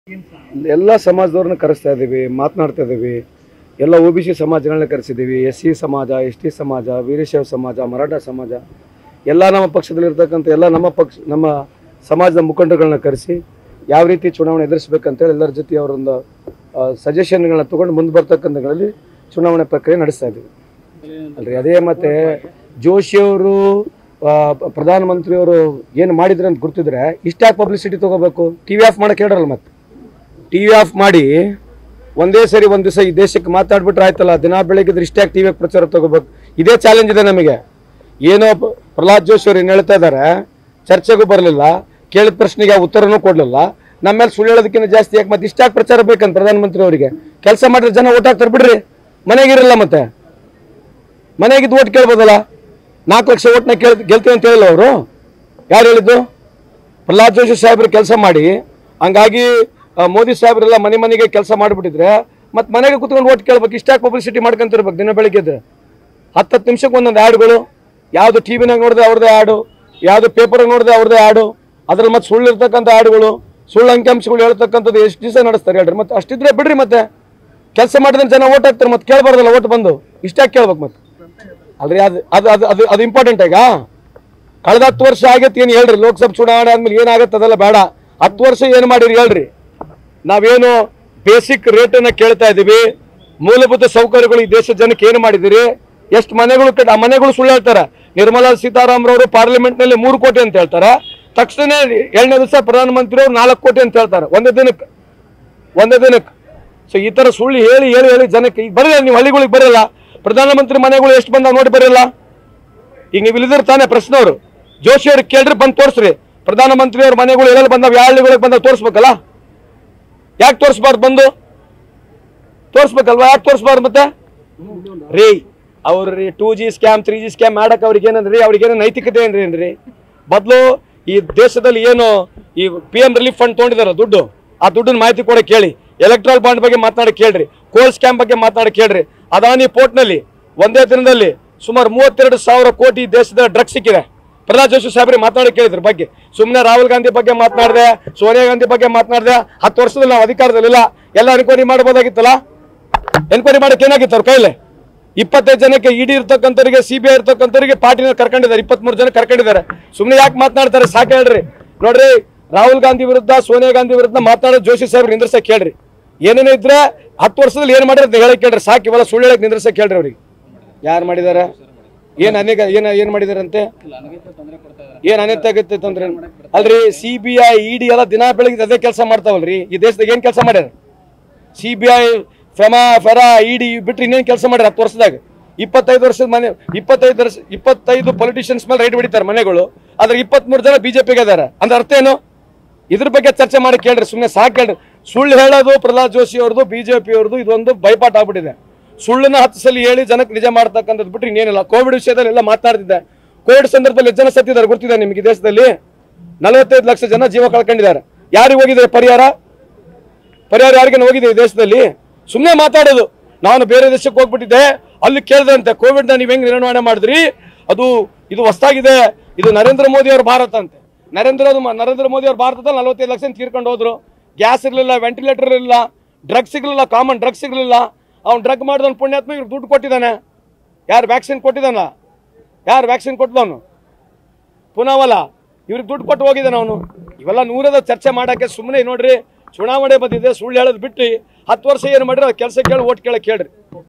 ಎಲ್ಲ ಸಮಾಜದವ್ರನ್ನ ಕರೆಸ್ತಾ ಇದ್ದೀವಿ, ಮಾತನಾಡ್ತಾ ಇದ್ದೀವಿ. ಎಲ್ಲ OBC ಸಮಾಜಗಳನ್ನ ಕರೆಸಿದ್ದೀವಿ. SC ಸಮಾಜ, ST ಸಮಾಜ, ವೀರಶೈವ ಸಮಾಜ, ಮರಾಠ ಸಮಾಜ, ಎಲ್ಲ ನಮ್ಮ ಪಕ್ಷದಲ್ಲಿರ್ತಕ್ಕಂಥ ಎಲ್ಲ ನಮ್ಮ ಸಮಾಜದ ಮುಖಂಡರುಗಳನ್ನ ಕರೆಸಿ ಯಾವ ರೀತಿ ಚುನಾವಣೆ ಎದುರಿಸಬೇಕಂತೇಳಿ ಎಲ್ಲರ ಜೊತೆ ಅವರೊಂದು ಸಜೆಷನ್ಗಳನ್ನ ತೊಗೊಂಡು ಮುಂದೆ ಬರ್ತಕ್ಕಂಥಗಳಲ್ಲಿ ಚುನಾವಣೆ ಪ್ರಕ್ರಿಯೆ ನಡೆಸ್ತಾ ಇದ್ದೀವಿ ಅಲ್ರಿ. ಅದೇ ಮತ್ತು ಜೋಶಿಯವರು ಪ್ರಧಾನಮಂತ್ರಿಯವರು ಏನು ಮಾಡಿದ್ರು ಅಂತ ಗೊತ್ತಿದ್ರೆ ಇಷ್ಟ್ಯಾಕೆ ಪಬ್ಲಿಸಿಟಿ ತೊಗೋಬೇಕು? TV ಆಫ್ ಮಾಡೋಕೆ ಹೇಳ್ರಲ್ಲ. ಮತ್ತೆ TV ಆಫ್ ಮಾಡಿ ಒಂದೇ ಸರಿ ಒಂದು ದಿವಸ ಈ ದೇಶಕ್ಕೆ ಮಾತಾಡ್ಬಿಟ್ರೆ ಆಯ್ತಲ್ಲ. ದಿನ ಬೆಳಗ್ಗಿದ್ರೆ ಇಷ್ಟ್ಯಾಕೆ TV ಪ್ರಚಾರ ತೊಗೋಬೇಕು? ಇದೇ ಚಾಲೆಂಜ್ ಇದೆ ನಮಗೆ. ಏನೋ ಪ್ರಹ್ಲಾದ್ ಜೋಶಿ ಅವ್ರು ಏನು ಹೇಳ್ತಾ ಇದ್ದಾರೆ, ಚರ್ಚೆಗೂ ಬರಲಿಲ್ಲ, ಕೇಳಿದ ಪ್ರಶ್ನೆಗೆ ಉತ್ತರನೂ ಕೊಡಲಿಲ್ಲ, ನಮ್ಮ ಮೇಲೆ ಸುಳ್ಳು ಹೇಳೋದಕ್ಕಿಂತ ಜಾಸ್ತಿ ಯಾಕೆ ಮತ್ತೆ ಇಷ್ಟ್ಯಾಕೆ ಪ್ರಚಾರ ಬೇಕಂತ ಪ್ರಧಾನಮಂತ್ರಿ ಅವರಿಗೆ? ಕೆಲಸ ಮಾಡಿದ್ರೆ ಜನ ಓಟ್ ಹಾಕ್ತಾರೆ ಬಿಡ್ರಿ. ಮನೆಗಿರಲ್ಲ, ಮತ್ತೆ ಮನೆಗಿದ್ದು ಓಟ್ ಕೇಳ್ಬೋದಲ್ಲ. 4 ಲಕ್ಷ ಓಟ್ನ ಗೆಲ್ತೀವಿ ಅಂತ ಹೇಳಿಲ್ಲ ಅವರು. ಯಾರು ಹೇಳಿದ್ದು? ಪ್ರಹ್ಲಾದ್ ಜೋಶಿ ಸಾಹೇಬ್ರು ಕೆಲಸ ಮಾಡಿ ಹಂಗಾಗಿ ಮೋದಿ ಸಾಹೇಬ್ರೆಲ್ಲ ಮನೆಗೆ ಕೆಲಸ ಮಾಡಿಬಿಟ್ಟಿದ್ರೆ ಮತ್ತೆ ಮನೆಗೆ ಕುತ್ಕೊಂಡು ಓಟ್ ಕೇಳ್ಬೇಕು. ಇಷ್ಟ್ಯಾಕೆ ಪಬ್ಲಿಸಿಟಿ ಮಾಡ್ಕೊಂತಿರ್ಬೇಕು? ದಿನ ಬೆಳಿಗ್ಗೆ 10 ನಿಮಿಷಕ್ಕೆ ಒಂದೊಂದು ಆ್ಯಡ್ಗಳು. ಯಾವುದು ಟಿವಿನಾಗ ನೋಡಿದೆ ಅವ್ರದ್ದೇ ಆ್ಯಡು, ಯಾವುದು ಪೇಪರಾಗ ನೋಡಿದೆ ಅವ್ರದ್ದೇ ಆ್ಯಡು, ಅದ್ರಲ್ಲಿ ಮತ್ತೆ ಸುಳ್ಳು ಇರ್ತಕ್ಕಂಥ ಆ್ಯಡ್ಗಳು, ಸುಳ್ಳು ಅಂಕಿಅಂಶಗಳು ಹೇಳ್ತಕ್ಕಂಥದ್ದು ಎಷ್ಟು ದಿವಸ ನಡೆಸ್ತಾರೆ ಹೇಳ್ರಿ? ಮತ್ತೆ ಅಷ್ಟಿದ್ರೆ ಬಿಡ್ರಿ. ಮತ್ತೆ ಕೆಲಸ ಮಾಡಿದ್ರೆ ಜನ ಓಟ್ ಹಾಕ್ತಾರೆ, ಮತ್ತೆ ಕೇಳಬಾರ್ದಲ್ಲ ಓಟ್ ಬಂದು. ಇಷ್ಟ್ಯಾಕೆ ಕೇಳ್ಬೇಕು ಮತ್ತೆ? ಅಲ್ರಿ ಅದು ಇಂಪಾರ್ಟೆಂಟ್. ಈಗ ಕಳೆದ 10 ವರ್ಷ ಆಗೈತೆ ಏನು ಹೇಳ್ರಿ? ಲೋಕಸಭಾ ಚುನಾವಣೆ ಆದ್ಮೇಲೆ ಏನಾಗತ್ತೆ ಅದೆಲ್ಲ ಬೇಡ. 10 ವರ್ಷ ಏನು ಮಾಡಿರಿ ಹೇಳ್ರಿ? ನಾವೇನು ಬೇಸಿಕ್ ರೇಟನ್ನು ಕೇಳ್ತಾ ಇದ್ದೀವಿ, ಮೂಲಭೂತ ಸೌಕರ್ಯಗಳು ಈ ದೇಶದ ಜನಕ್ಕೆ ಏನು ಮಾಡಿದಿರಿ? ಎಷ್ಟು ಮನೆಗಳು ಆ ಮನೆಗಳು ಸುಳ್ಳು ಹೇಳ್ತಾರೆ. ನಿರ್ಮಲಾ ಸೀತಾರಾಮರವರು ಪಾರ್ಲಿಮೆಂಟ್ನಲ್ಲಿ 3 ಕೋಟಿ ಅಂತ ಹೇಳ್ತಾರೆ. ತಕ್ಷಣ 2ನೇ ದಿವಸ ಪ್ರಧಾನಮಂತ್ರಿಯವರು 4 ಕೋಟಿ ಅಂತ ಹೇಳ್ತಾರೆ ಒಂದೇ ದಿನಕ್ಕೆ. ಸೊ ಈ ಥರ ಸುಳ್ಳು ಹೇಳಿ ಹೇಳಿ ಹೇಳಿ ಜನಕ್ಕೆ ಈಗ ಬರಲ್ಲ. ನೀವು ಹಳ್ಳಿಗಳಿಗೆ ಬರಲ್ಲ, ಪ್ರಧಾನಮಂತ್ರಿ ಮನೆಗಳು ಎಷ್ಟು ಬಂದಾವ ನೋಡಿ ಬರಲ್ಲ. ಈಗ ನೀವು ಇಲ್ಲಿದ್ರೆ ತಾನೇ ಪ್ರಶ್ನವರು ಜೋಶಿ ಅವ್ರಿಗೆ ಕೇಳ್ರಿ, ಬಂದು ತೋರಿಸ್ರಿ ಪ್ರಧಾನಮಂತ್ರಿ ಅವ್ರ ಮನೆಗಳು ಎಲ್ಲೆಲ್ಲಿ ಬಂದಾವ, ಯಾವ ಹಳ್ಳಿಗಳಿಗೆ ಬಂದಾವ ತೋರಿಸ್ಬೇಕಲ್ಲ. ಯಾಕೆ ತೋರಿಸ್ಬಾರ್ದು? ಬಂದು ತೋರಿಸ್ಬೇಕಲ್ವಾ? ಯಾಕೆ ತೋರಿಸ್ಬಾರ್ದು? ಮತ್ತೆ ರೀ ಅವ್ರಿ 2G ಸ್ಕ್ಯಾಮ್ 3G ಸ್ಕ್ಯಾಮ್ ಮಾಡಕ್ಕೆ ಅವ್ರಿಗೆ ಏನಂದ್ರಿ? ಅವ್ರಿಗೇನೋ ನೈತಿಕತೆ ಏನ್ರಿ? ಬದಲು ಈ ದೇಶದಲ್ಲಿ ಏನು ಈ PM ರಿಲೀಫ್ ಫಂಡ್ ತೊಗೊಂಡಿದಾರ ದುಡ್ಡು, ಆ ದುಡ್ಡನ್ನ ಮಾಹಿತಿ ಕೂಡ ಕೇಳಿ. ಎಲೆಕ್ಟ್ರಲ್ ಬಾಂಡ್ ಬಗ್ಗೆ ಮಾತನಾಡಿ ಕೇಳ್ರಿ, ಕೋಲ್ ಸ್ಕ್ಯಾಮ್ ಬಗ್ಗೆ ಮಾತನಾಡಿ ಕೇಳ್ರಿ. ಅದಾನಿ ಪೋರ್ಟ್ನಲ್ಲಿ ಒಂದೇ ದಿನದಲ್ಲಿ ಸುಮಾರು 32,000 ಕೋಟಿ ದೇಶದ ಡ್ರಗ್ಸ್ ಸಿಕ್ಕಿದೆ. ಪ್ರಹ್ಲಾದ್ ಜೋಶಿ ಸಾಹೇಬ್ರಿಗೆ ಮಾತನಾಡಿ ಕೇಳಿದ್ರ ಬಗ್ಗೆ. ಸುಮ್ಮನೆ ರಾಹುಲ್ ಗಾಂಧಿ ಬಗ್ಗೆ ಮಾತನಾಡಿದೆ, ಸೋನಿಯಾ ಗಾಂಧಿ ಬಗ್ಗೆ ಮಾತನಾಡಿದೆ. 10 ವರ್ಷದಲ್ಲಿ ನಾವು ಅಧಿಕಾರದಲ್ಲಿಲ್ಲ, ಎಲ್ಲ ಎನ್ಕ್ವೈರಿ ಮಾಡ್ಬೋದಾಗಿತ್ತಲ್ಲ. ಎನ್ಕ್ವೈರಿ ಮಾಡಕ್ಕೆ ಏನಾಗಿತ್ತು ಅವ್ರ ಕೈಲಿ? 25 ಜನಕ್ಕೆ ED ಇರ್ತಕ್ಕಂಥವ್ರಿಗೆ, CBI ಇರ್ತಕ್ಕಂಥವ್ರಿಗೆ ಪಾರ್ಟಿನ ಕರ್ಕೊಂಡಿದ್ದಾರೆ, 23 ಜನ ಕರ್ಕೊಂಡಿದ್ದಾರೆ. ಸುಮ್ಮನೆ ಯಾಕೆ ಮಾತನಾಡ್ತಾರೆ? ಸಾಕು ಹೇಳ್ರಿ. ನೋಡ್ರಿ, ರಾಹುಲ್ ಗಾಂಧಿ ವಿರುದ್ಧ, ಸೋನಿಯಾ ಗಾಂಧಿ ವಿರುದ್ಧ ಮಾತನಾಡೋ ಜೋಶಿ ಸಾಹೇಬ್ರಿಗೆ ನಿಂದ್ರಸಕ್ಕೆ ಹೇಳ್ರಿ. ಏನೇನೋ ಇದ್ರೆ 10 ವರ್ಷದಲ್ಲಿ ಏನು ಮಾಡಿದ್ರೆ ಹೇಳಕ್ ಕೇಳ್ರಿ. ಸಾಕು, ಇವೆಲ್ಲ ಸುಳ್ಳು ಹೇಳಕ್ ನಿಂದ್ರಸಕ್ಕೆ ಹೇಳ್ರಿ ಅವ್ರಿಗೆ. ಯಾರು ಮಾಡಿದಾರೆ? ಏನು ಮಾಡಿದಾರಂತೆ? ಏನು ಅನೈತ ಆಗತ್ತೆ ತೊಂದ್ರೆ ಅಲ್ರಿ? CBI ED ಎಲ್ಲ ದಿನ ಬೆಳಗ್ಗೆ ಅದೇ ಕೆಲಸ ಮಾಡ್ತಾವಲ್ರಿ. ಈ ದೇಶದಾಗ ಏನು ಕೆಲಸ ಮಾಡ್ಯಾರ? CBI ಫೆರಾ ED ಬಿಟ್ರೆ ಇನ್ನೇನು ಕೆಲಸ ಮಾಡ್ಯಾರ 10 ವರ್ಷದಾಗ? 25 ವರ್ಷದ ಮನೆ 25 ಪೊಲಿಟಿಷಿಯನ್ಸ್ ಮೇಲೆ ರೈಡ್ ಹೊಡಿತಾರೆ ಮನೆಗಳು. ಆದ್ರೆ 23 ಜನ BJPಗೆ ಇದಾರೆ ಅಂದ್ರೆ ಅರ್ಥ ಏನು? ಇದ್ರ ಬಗ್ಗೆ ಚರ್ಚೆ ಮಾಡಿ ಕೇಳ್ರಿ. ಸುಮ್ಮನೆ ಸಾಕು ಹೇಳ್ರಿ. ಸುಳ್ಳು ಹೇಳೋದು ಪ್ರಹ್ಲಾದ್ ಜೋಶಿ ಅವ್ರದ್ದು, BJP ಅವ್ರದ್ದು ಇದೊಂದು ಬೈಪಾಟ್ ಆಗ್ಬಿಟ್ಟಿದೆ. ಸುಳ್ಳನ್ನ 10 ಸಲ ಹೇಳಿ ಜನಕ್ಕೆ ನಿಜ ಮಾಡ್ತಕ್ಕಂಥದ್ದು ಬಿಟ್ರೆ ಇನ್ನೇನಿಲ್ಲ. ಕೋವಿಡ್ ವಿಷಯದಲ್ಲಿ ಎಲ್ಲ ಮಾತನಾಡ್ತಿದ್ದೆ. ಕೋವಿಡ್ ಸಂದರ್ಭದಲ್ಲಿ ಎಷ್ಟು ಜನ ಸತ್ತಿದ್ದಾರೆ ಗೊತ್ತಿದೆ ನಿಮಗೆ? ದೇಶದಲ್ಲಿ 45 ಲಕ್ಷ ಜನ ಜೀವ ಕಳ್ಕೊಂಡಿದ್ದಾರೆ. ಯಾರಿಗೆ ಹೋಗಿದೆ ಪರಿಹಾರ? ಯಾರಿಗೇನು ಹೋಗಿದೆ ಈ ದೇಶದಲ್ಲಿ? ಸುಮ್ಮನೆ ಮಾತಾಡೋದು. ನಾನು ಬೇರೆ ದೇಶಕ್ಕೆ ಹೋಗ್ಬಿಟ್ಟಿದ್ದೆ, ಅಲ್ಲಿ ಕೇಳಿದಂತೆ ಕೋವಿಡ್ನ ನೀವು ಹೆಂಗೆ ನಿರ್ವಹಣೆ ಮಾಡಿದ್ರಿ, ಇದು ಹೊಸದಾಗಿದೆ, ಇದು ನರೇಂದ್ರ ಮೋದಿ ಅವ್ರ ಭಾರತ ಅಂತೆ. ನರೇಂದ್ರ ಮೋದಿ ಅವ್ರ ಭಾರತದಲ್ಲಿ 45 ಲಕ್ಷ ತೀರ್ಕೊಂಡು ಹೋದ್ರು. ಗ್ಯಾಸ್ ಇರಲಿಲ್ಲ, ವೆಂಟಿಲೇಟರ್ ಇರಲಿಲ್ಲ, ಡ್ರಗ್ ಸಿಗಲಿಲ್ಲ, ಕಾಮನ್ ಡ್ರಗ್ ಸಿಗಲಿಲ್ಲ. ಅವ್ನು ಡ್ರಗ್ ಮಾಡಿದವನು ಪುಣ್ಯಾತ್ಮ ಇವ್ರು ದುಡ್ಡು ಕೊಟ್ಟಿದ್ದಾನೆ. ಯಾರು ವ್ಯಾಕ್ಸಿನ್ ಕೊಟ್ಟಿದ್ದಾನ? ಯಾರು ವ್ಯಾಕ್ಸಿನ್ ಕೊಟ್ಟಿದವನು? ಪುನವಲ್ಲ, ಇವ್ರಿಗೆ ದುಡ್ಡು ಕೊಟ್ಟು ಹೋಗಿದ್ದಾನೆ ಅವನು. ಇವೆಲ್ಲ ನೂರದ ಚರ್ಚೆ ಮಾಡೋಕ್ಕೆ ಸುಮ್ಮನೆ ನೋಡ್ರಿ. ಚುನಾವಣೆ ಬಂದಿದೆ, ಸುಳ್ಳು ಹೇಳೋದು ಬಿಟ್ಟು 10 ವರ್ಷ ಏನು ಮಾಡಿರೋ ಕೆಲಸ ಕೇಳಿ ಓಟ್ ಕೇಳಕ್ಕೆ ಹೇಳ್ರಿ.